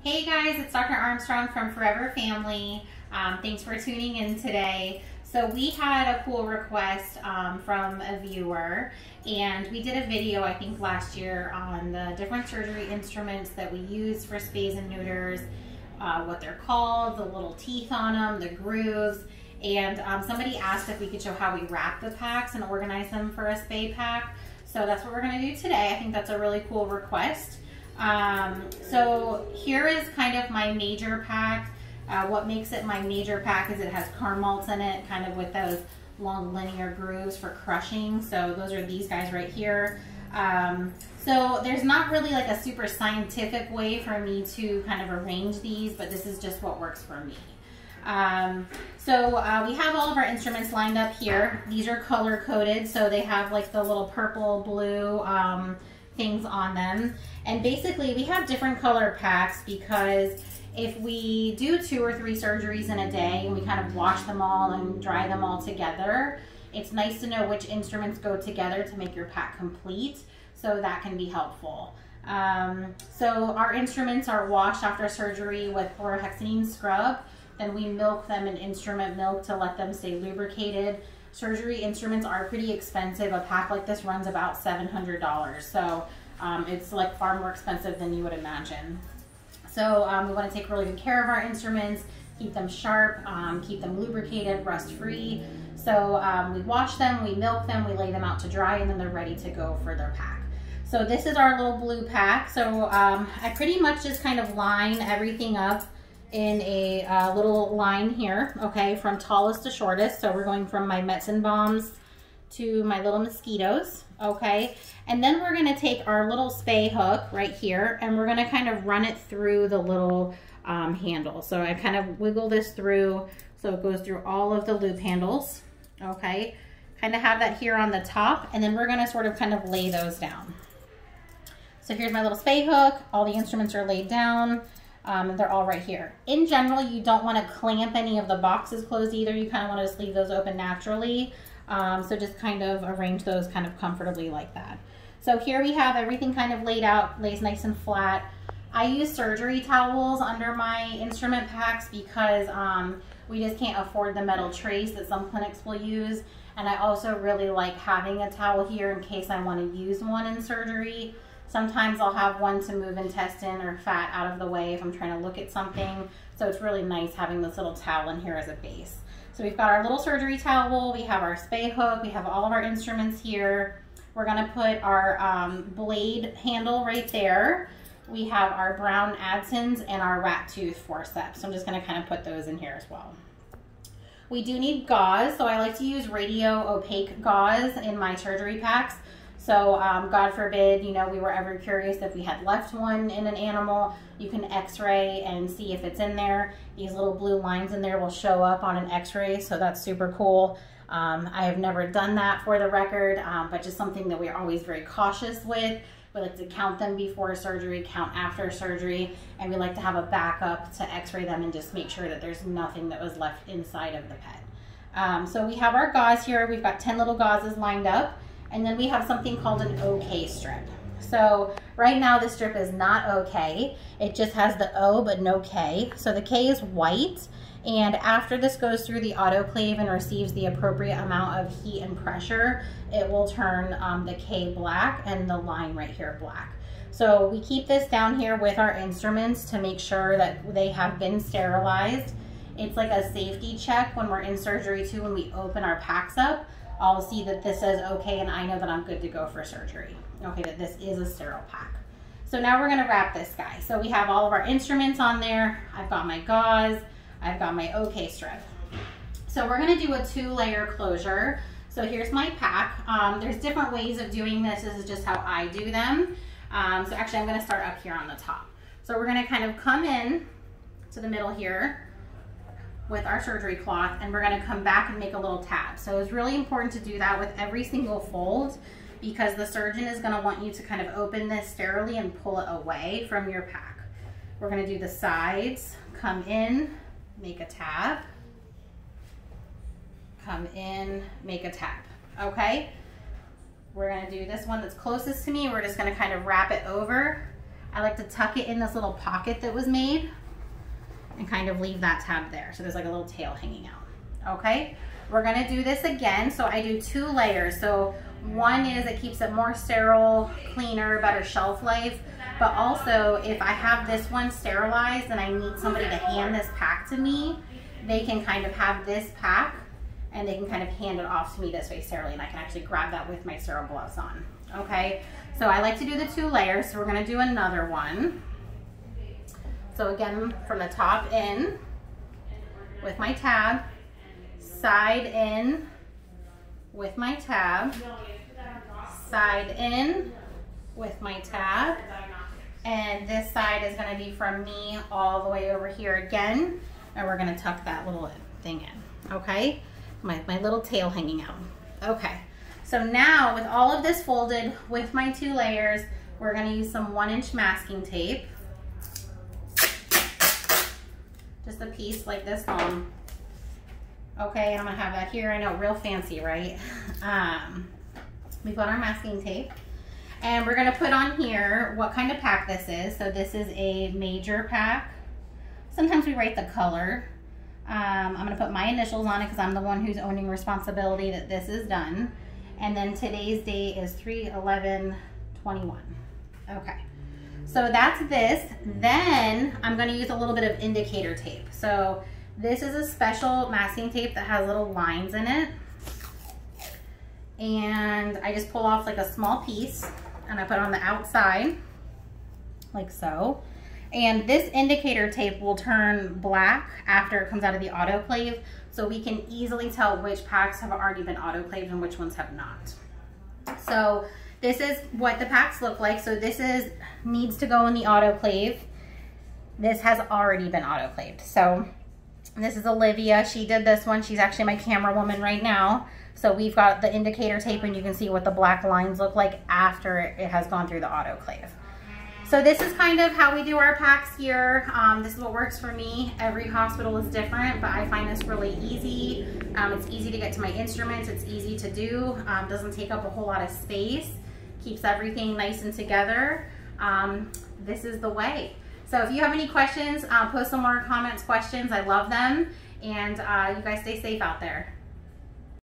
Hey guys, it's Dr. Armstrong from Forever Family. Thanks for tuning in today. So we had a cool request from a viewer, and we did a video I think last year on the different surgery instruments that we use for spays and neuters, what they're called, the little teeth on them, the grooves, and somebody asked if we could show how we wrap the packs and organize them for a spay pack. So that's what we're going to do today. I think that's a really cool request. So here is kind of my major pack. What makes it my major pack is it has Carmalts in it, kind of with those long linear grooves for crushing. So those are these guys right here. So there's not really like a super scientific way for me to kind of arrange these, but this is just what works for me. We have all of our instruments lined up here. These are color coded, so they have like the little purple, blue, things on them. And basically we have different color packs because if we do 2 or 3 surgeries in a day and we kind of wash them all and dry them all together, it's nice to know which instruments go together to make your pack complete, so that can be helpful. So our instruments are washed after surgery with chlorhexidine scrub, then we milk them in instrument milk to let them stay lubricated. Surgery instruments are pretty expensive. A pack like this runs about $700, so it's like far more expensive than you would imagine. So we want to take really good care of our instruments, keep them sharp, keep them lubricated, rust-free. So we wash them, we milk them, we lay them out to dry, and then they're ready to go for their pack. So this is our little blue pack. So I pretty much just kind of line everything up in a little line here, okay, from tallest to shortest. So we're going from my Metzenbaums to my little mosquitoes, okay? And then we're gonna take our little spay hook right here and we're gonna kind of run it through the little handle. So I kind of wiggle this through so it goes through all of the loop handles, okay? Kind of have that here on the top, and then we're gonna sort of kind of lay those down. So here's my little spay hook. All the instruments are laid down. They're all right here. In general, you don't want to clamp any of the boxes closed either. You kind of want to just leave those open naturally. So just kind of arrange those kind of comfortably like that. So here we have everything kind of laid out, lays nice and flat. I use surgery towels under my instrument packs because we just can't afford the metal trays that some clinics will use. And I also really like having a towel here in case I want to use one in surgery. Sometimes I'll have one to move intestine or fat out of the way if I'm trying to look at something. So it's really nice having this little towel in here as a base. So we've got our little surgery towel, we have our spay hook, we have all of our instruments here. We're gonna put our blade handle right there. We have our brown Adsons and our rat tooth forceps. So I'm just gonna kind of put those in here as well. We do need gauze, so I like to use radio opaque gauze in my surgery packs. So God forbid, you know, we were ever curious if we had left one in an animal, you can x-ray and see if it's in there. These little blue lines in there will show up on an x-ray, so that's super cool. I have never done that for the record, but just something that we're always very cautious with. We like to count them before surgery, count after surgery, and we like to have a backup to x-ray them and just make sure that there's nothing that was left inside of the pet. So we have our gauze here. We've got 10 little gauzes lined up. And then we have something called an OK strip. So right now the strip is not OK. It just has the O but no K. So the K is white. And after this goes through the autoclave and receives the appropriate amount of heat and pressure, it will turn the K black and the line right here black. So we keep this down here with our instruments to make sure that they have been sterilized. It's like a safety check when we're in surgery too. When we open our packs up, I'll see that this says okay, and I know that I'm good to go for surgery. Okay, that this is a sterile pack. So now we're gonna wrap this guy. So we have all of our instruments on there. I've got my gauze, I've got my OK strip. So we're gonna do a 2-layer closure. So here's my pack. There's different ways of doing this. This is just how I do them. So actually I'm gonna start up here on the top. So we're gonna kind of come in to the middle here with our surgery cloth, and we're going to come back and make a little tab. So it's really important to do that with every single fold because the surgeon is going to want you to kind of open this sterilely and pull it away from your pack. We're going to do the sides, come in, make a tab, come in, make a tab, okay? We're going to do this one that's closest to me. We're just going to kind of wrap it over I like to tuck it in this little pocket that was made and kind of leave that tab there. So there's like a little tail hanging out. Okay, we're gonna do this again. So I do 2 layers. So one is it keeps it more sterile, cleaner, better shelf life. But also if I have this one sterilized and I need somebody to hand this pack to me, they can kind of have this pack and they can kind of hand it off to me this way sterilely, and I can actually grab that with my sterile gloves on. Okay, so I like to do the 2 layers. So we're gonna do another one. So again, from the top in with my tab, side in with my tab, side in with my tab, and this side is gonna be from me all the way over here again, and we're gonna tuck that little thing in, okay? My little tail hanging out. Okay, so now with all of this folded with my 2 layers, we're gonna use some 1-inch masking tape. Just a piece like this long. Okay, I'm gonna have that here. I know, real fancy, right? We put our masking tape, and we're gonna put on here what kind of pack this is. So this is a major pack. Sometimes we write the color. I'm gonna put my initials on it because I'm the one who's owning responsibility that this is done. And then today's date is 3/11/21. Okay, so that's this. Then I'm gonna use a little bit of indicator tape. So this is a special masking tape that has little lines in it. And I just pull off like a small piece and I put it on the outside, like so. And this indicator tape will turn black after it comes out of the autoclave, so we can easily tell which packs have already been autoclaved and which ones have not. So this is what the packs look like. So this needs to go in the autoclave. This has already been autoclaved. So this is Olivia. She did this one. She's actually my camera woman right now. So we've got the indicator tape, and you can see what the black lines look like after it has gone through the autoclave. So this is kind of how we do our packs here. This is what works for me. Every hospital is different, but I find this really easy. It's easy to get to my instruments. It's easy to do. Doesn't take up a whole lot of space. Keeps everything nice and together. This is the way. So if you have any questions, post some more comments, questions. I love them. And you guys stay safe out there.